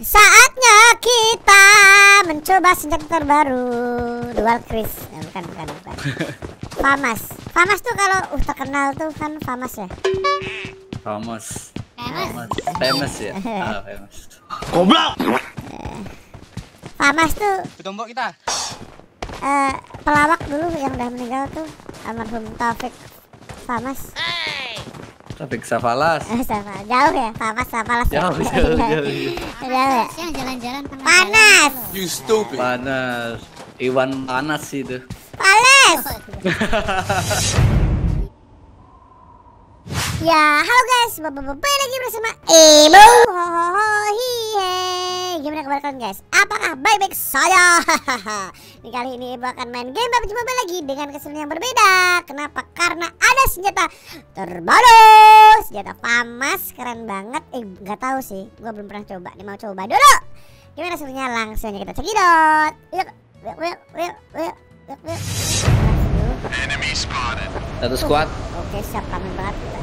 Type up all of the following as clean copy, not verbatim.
Saatnya kita mencoba senjata terbaru, Dual Chris. Bukan. Famas tuh kalau terkenal tuh kan Famas ya. Famous ya. Famous. Goblok. Famas tuh Tombok kita. pelawak dulu yang udah meninggal tuh, almarhum Taufik Famas. Taufik Safalas. Sama jauh ya, Famas Safalas. Jauh. Jauh ya. Yang jalan-jalan Panas. You stupid. Panas. Iwan panas sih itu. Panas. Ya, halo guys, balik lagi bersama Emo. Gimana kabar kalian guys? Apakah baik-baik saja? Kali ini Emo akan main game PUBG Mobile lagi dengan keseruan yang berbeda. Kenapa? Karena ada senjata terbaru, senjata Famas, keren banget. Nggak tahu sih, gua belum pernah coba. Nih mau coba dulu. Gimana serunya? Langsung aja kita cekidot. Yuk. Enemy spotted. Satu squad. Oke, siap, aman banget kita.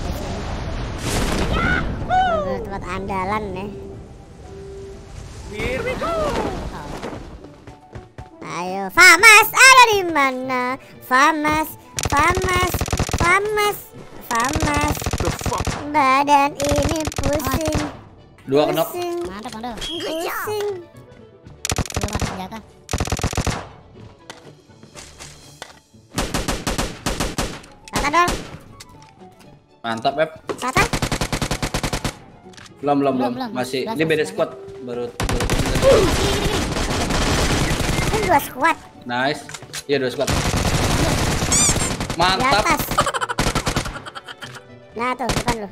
Tempat andalan ya. Here we go. Ayo, Famas ada di mana? Famas. Badan ini pusing. Dua knock. mantap. Pusing. Belum ada senjata. Rata dong. Mantap, Beb. Rata. Belum. Belum. Masih. Ini Belum. beda squad. Baru. Ini 2 squad Nice. Iya 2 squad. di Mantap. atas. Nah tuh depan lu.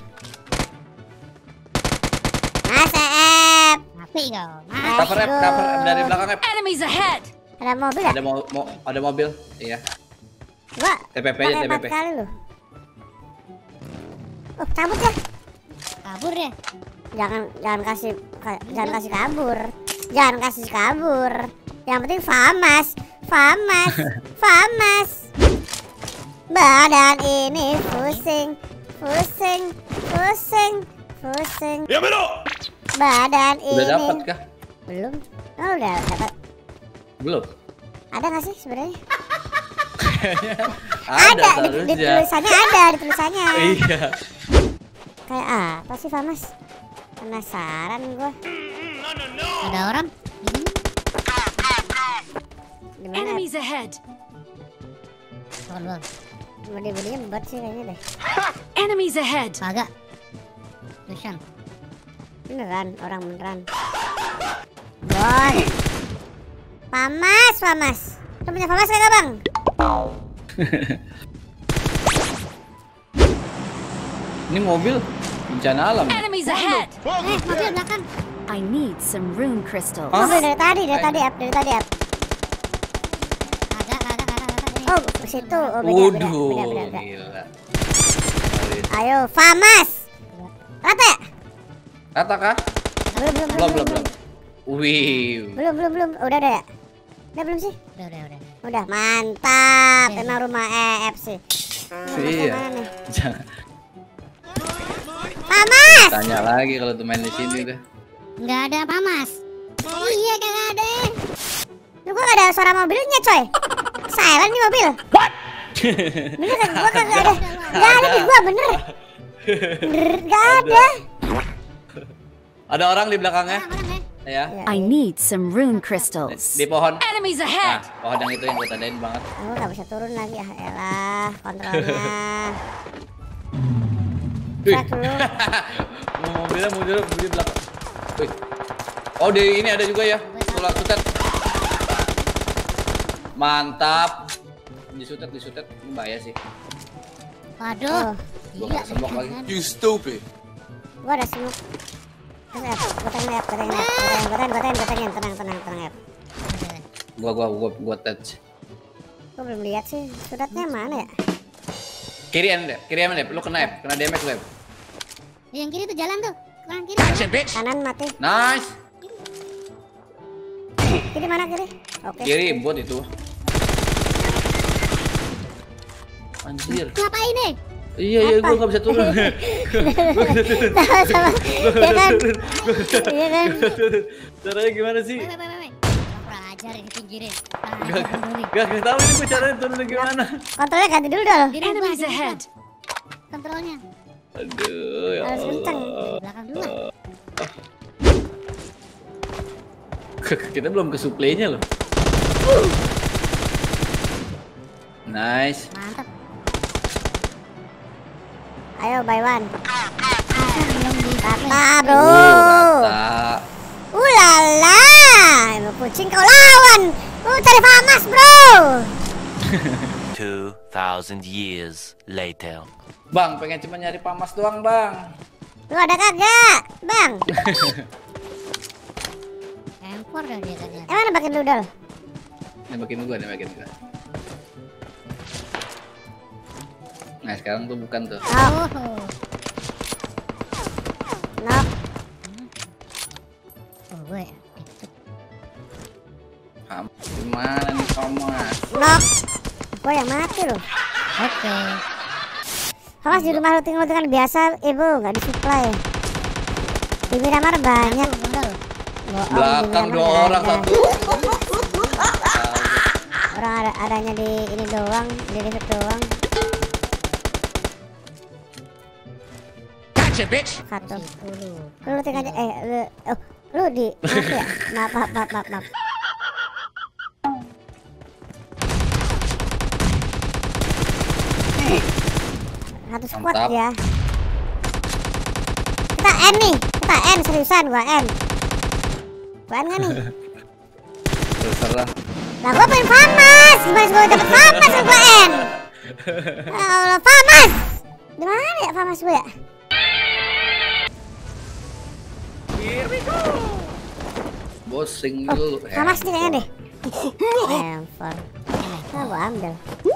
Asep. Mati kau. Cover Ep, cover dari belakang Ep. Enemies ahead! Ada mobil ya? Ada mobil. Iya. Gua TPP pakai aja, 4 TPP. kali lu. Oh, cabut ya. Kabur ya. Jangan kasih kabur. Jangan kasih kabur. Yang penting Famas. Badan ini pusing. Ya betul. Badan Udah ini. dapat kah? Belum. Oh, udah dapat. Belum. Ada nggak sih sebenarnya? Ada di tulisannya ada di tulisannya. Iya. Kayak apa sih Famas? Penasaran gua. Ada orang. Di mana? Enemies ahead! Belum. Bodi-bodinya bot sih kayaknya deh. Enemies ahead! Kagak. Lucian. Beneran, orang beneran. Bot. Famas. Lu punya Famas kagak, Bang? Ini mobil bencana alam. Enemies ahead! Mobil belakang. I need some rune crystals. Mobil dari tadi up. Kagak. Oh, ke situ. Oh, beda. Waduh, gila. Ayo, Famas. Rata ya? Rata kah? Belum. Wih. Belum. Udah ya? Udah belum sih? Udah. Udah, mantap. Emang rumah EF sih. Iya. Mana nih? Jangan Famas. tanya lagi kalau tuh main di sini udah. Nggak ada Famas. Iya kagak ada. Lu gua gak ada suara mobilnya, coy. Silent nih mobil. Bener kan? Gua kagak ada. Gak ada di gua, bener. Gak ada. Ada orang di belakangnya. Orang Ya. I need some rune crystals. Di pohon. Enemies Nah, ahead! pohon yang itu yang gue tandain banget. Aku gak bisa turun lagi. Ah, elah, kontrolnya. Wih. Cek dulu. Mobilnya mobil belakang. Wih. Oh, di ini ada juga ya. Tulang sutet. Mantap. Disutet. Ini bahaya sih. Waduh. Gua kena sembok lagi. You stupid. Gua ada smoke. Terus F, gua tengin. Tenang F. Gua touch. Gua belum lihat sih. Suratnya mana ya? Kirian deh. Lu kena F, kena damage lu F. Yang kiri tuh jalan tuh. Kanan kiri. Kanan mati. Nice. Kiri mana kiri? Oke. Kiri bot itu. Anjir. Ngapain nih? Iya, gue nggak bisa turun. Sama-sama. Ya kan? Iya kan? Caranya gimana sih? Woi. Kurang ajar ini pinggirin. Gak tahu ini gue caranya turun gimana. Kontrolnya ganti dulu dong. Enemies ahead. Kontrolnya. Aduh, ya Harus kenceng. Allah. Belakang dulu. Kita belum ke supply-nya loh. Nice. Mantap. Ayo buy one. Belum di Rata bro. Rata. Ulala. Emang kucing kau lawan. Cari famas bro. 2,000 years later. Bang, pengen cuma nyari pamas doang, Bang. Lu ada kagak, Bang? empor dah dia ternyata. Emang nebakin lu dol? Nembakin gua. Nah, sekarang tuh bukan tuh. Oh, knock. Oh gue. Gimana nih pamas? Knock. Gua yang mati loh. Oke. Famas di rumah looting-lootingan biasa, ibu nggak disuplai. Di Miramar banyak. Bener. Bohong, Belakang di dua Miramar orang nggak ada. satu. Orang adanya di ini doang, di resort doang. Gotcha, bitch. Satu. Lu looting aja, lu di mati ya? Maaf. Satu squad Mantap. ya. Kita N nih, kita N seriusan gua N. Gua N nggak nih? Terserah. Lah gua pengen famas, gimana gua dapet famas gua N? Ya Allah famas. Di mana ya famas gua ya? Bosing dulu. Famas nih kayaknya deh. Empor. Nah, gua ambil.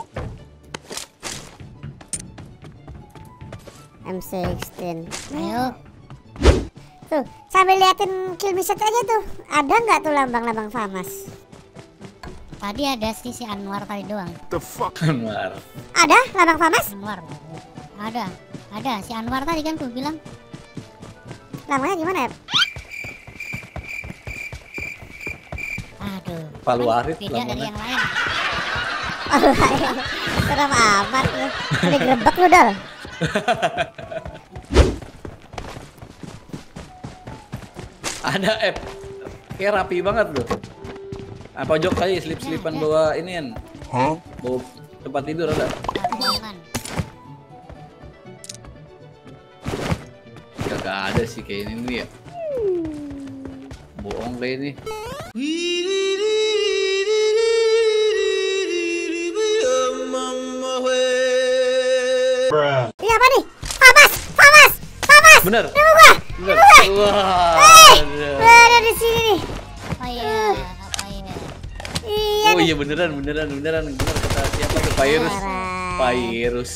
M16. Ayo. Tuh, sambil liatin kill mission aja tuh. Ada nggak tuh lambang-lambang famas? Tadi ada si Anwar tadi doang. Anwar. Ada lambang famas? Anwar. Ada si Anwar tadi kan tuh bilang. Lambangnya gimana ya? Aduh. Palu kan arit beda dari lambangnya. yang lain. Serem amat lu. Ada gerebek lu dol. Ada app. Kayak rapi banget loh. Ah, pojok kali slip-slipan bawa inian. Huh? Bawa tempat tidur ada. Jangan. Gak ada sih kayak ini nih ya. Bohong kayak ini. Ini apa nih? Famas! Bener. Tunggu gua. Bener. Wah. Ada di sini nih. Apa ya? Iya Oh nih. iya beneran. Bener kata siapa tuh Virus. Parah. Virus.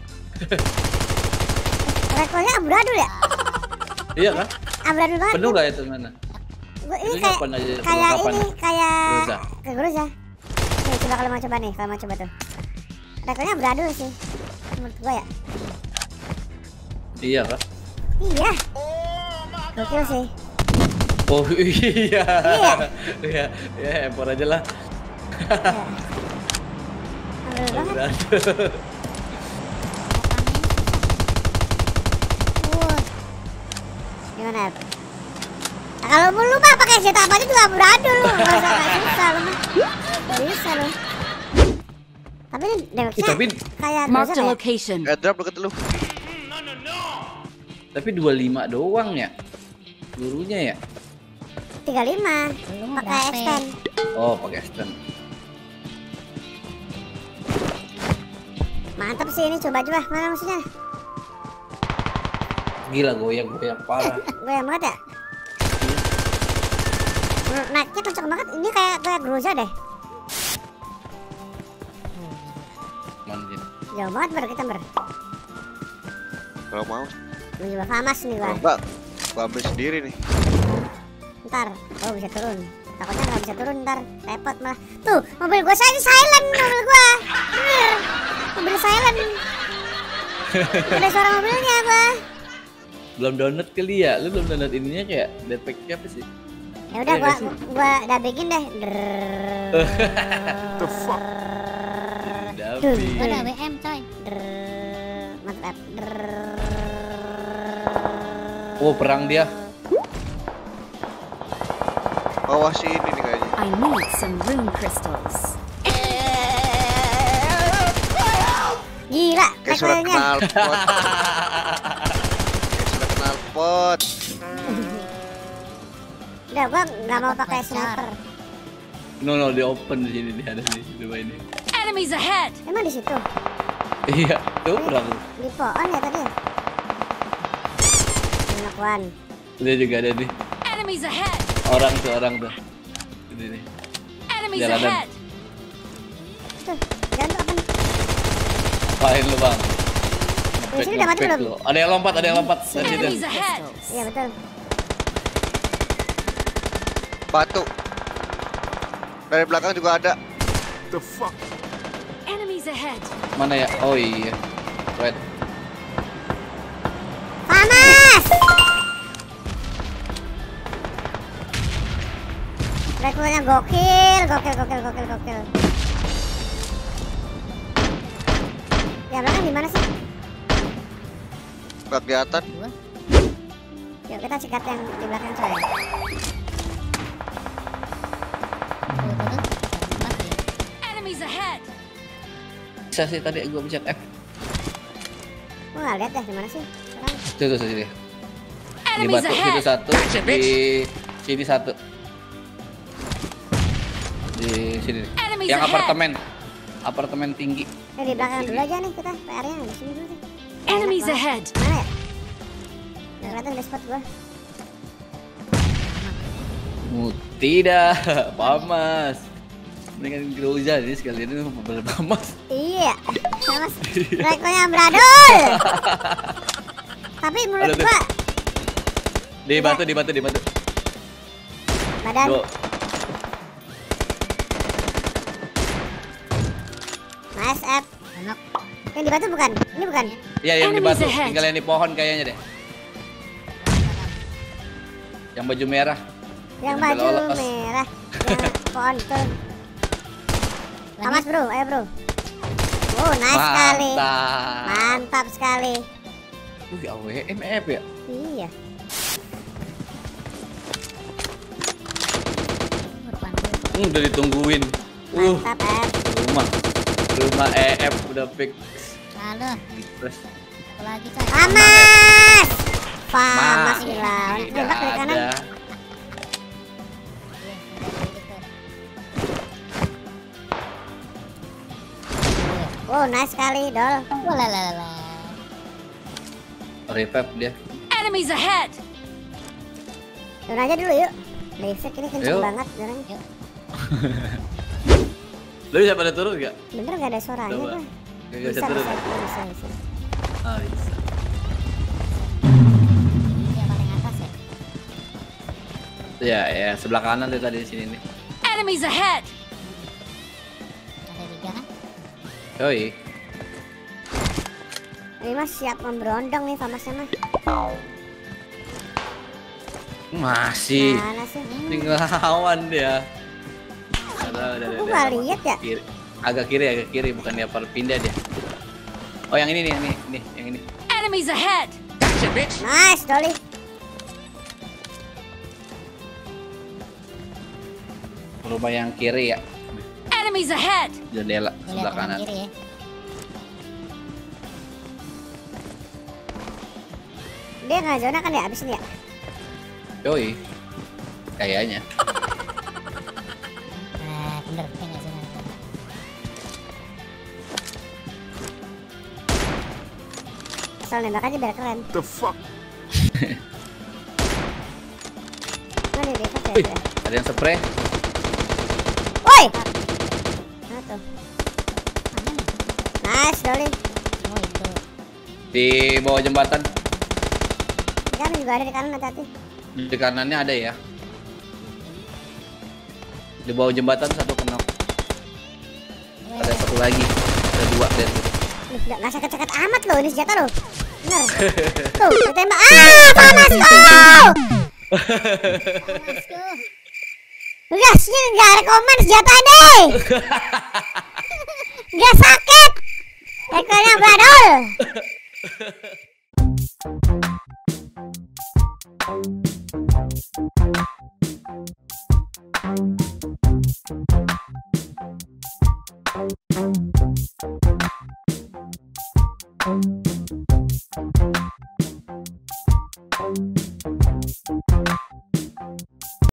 Rekornya amburadul ya? Iya kan? Amburadul banget. Penuh gak itu mana? Ini Itu kayak kapan aja? kayak Kapan? ini kayak Groza. ke Groza. Nih coba kalau mau coba nih, kalau mau coba tuh. Rekornya amburadul sih. Menurut gua ya. Iya kan? Iya. Gokil sih. Oh iya. Iya. Ya empor aja lah. Amburadul banget. Wah, Gimana? Nah, kalau mau lu mah pakai senjata apa aja juga amburadul lu. Enggak susah lu mah. Bisa lu. Tapi ini damage-nya Tapi kayak Marked Groza a ya? location. Drop deket lu. tapi 25 doang ya. Gurunya ya. 35. belum Pakai berapa? extend. Oh, pakai stand. Mantap sih ini, coba mana musuhnya? Gila goyang parah. Goyang banget ya? Naiknya kenceng banget, ini kayak Groza deh. Mana sini? Jauh banget kita Kalau mau, Mau coba famas nih gua. kalau enggak, gua ambil sendiri nih. Ntar, oh bisa turun. Takutnya nggak bisa turun ntar, repot malah. Tuh, mobil gua saya silent mobil gua. Bener, mobil silent. Ada suara mobilnya gua. Belum download kali ya? Lu belum download ininya kayak Deadpack apa sih? Ya udah Iya, gua dubbingin deh. The fuck? Dubbing. Gua udah WM coy. Mantap. Oh, perang dia. Bawah sini nih kayaknya. I need some rune crystals. Gila, Kayak surat tekelnya. knalpot. Kayak surat knalpot. Udah gua nggak mau pakai sniper. No, di open di sini dia ada di coba ini. Enemies ahead! Emang di situ? Iya, tuh perang. Di pohon ya tadi ya? Enak wan. Dia juga ada nih. Enemies ahead! Orang tuh. Ini nih. Enemies Jalanan. ahead! Tuh, jangan tuh apa? Apain lu bang? Di sini udah mati Nge-pack belum? lu. Ada yang lompat dari Enemies situ. ahead! Iya betul. Batu. Dari belakang juga ada. Enemies ahead! Mana ya? Oh iya. Wait. Panas! Rekrutnya gokil. Ya belakang di mana sih? Nggak kelihatan. Yuk kita cekat yang di belakang coy. Enemies ahead! Bisa sih tadi gua pencet F. Gua nggak lihat deh di mana sih? Sekarang. Tuh sini. Di Enemies batu situ ahead! satu, di sini satu. Di sini. Enemies Yang ahead! apartemen tinggi. Di belakang dulu aja nih kita. PR-nya di sini dulu sih. Enemies Enak ahead! banget. Mana ya? Nggak kelihatan di spot gua. Tidak, Pamas. Mendingan Groza ini sekalian ini bener Pamas. Iya. Sama rekrutnya Bradul. Tapi menurut Ada tuh. gua Di batu. badan. Bro, Nice app. Enak. Yang di batu bukan? Ini bukan? iya yang di Enemies batu, ahead. tinggal yang di pohon kayaknya deh. Yang baju merah. Yang Yang baju lolos. merah. Yang pohon tuh. Pamas bro, ayo bro. Oh nice sekali. Mantap sekali. AWM F ya? Iya. Udah ditungguin. Mantap app. Rumah EF udah fix. Lalu, Terus satu lagi coy. Pamas. Pamas dilawan. tidak Tembak dari kanan. ada. Oh nice sekali dol. Walalala. Revive dia. Enemies ahead! Turun aja dulu yuk. Lifek ini kenceng Yuk. banget sekarang. Lu bisa pada turun gak? Bener gak ada suaranya Coba. gua? Gak Bisa, bisa turun. bisa. Ah, bisa. Ini yang paling atas ya. Ya, sebelah kanan tuh tadi di sini nih. Enemies ahead! Ada 3 kan? Yoi. Ini mas siap memberondong nih Famasnya mah. Masih. Mana sih? Tinggal lawan dia. Udah. Aku nggak lihat ya. Kiri. Agak kiri, bukan dia pindah dia. Oh, yang ini nih, yang ini. Enemies ahead! Nice Dolly. Rumah yang kiri ya. Enemies ahead! Jendela Gua sebelah lihat kanan kanan. kiri ya. Dia nggak zona kan ya abis ini ya? Yoi. Kayaknya. Nah, bener, dia nggak zona. Asal nembak aja biar keren. The fuck? Mana dia pas Wih, ya? ada yang spray. Woi. Nah tuh. Mana nih? Nice Dolly. Oh itu. Di bawah jembatan. Di kanan juga ada di kanan hati-hati. Di kanannya ada ya. Di bawah jembatan satu kena. Ada satu lagi. Ada dua dan Nggak sakit-sakit amat loh ini senjata loh. Bener. Tuh, ditembak. Pamasku. Udah, sini nggak rekomen senjata deh. Nggak sakit. Ekornya bradol.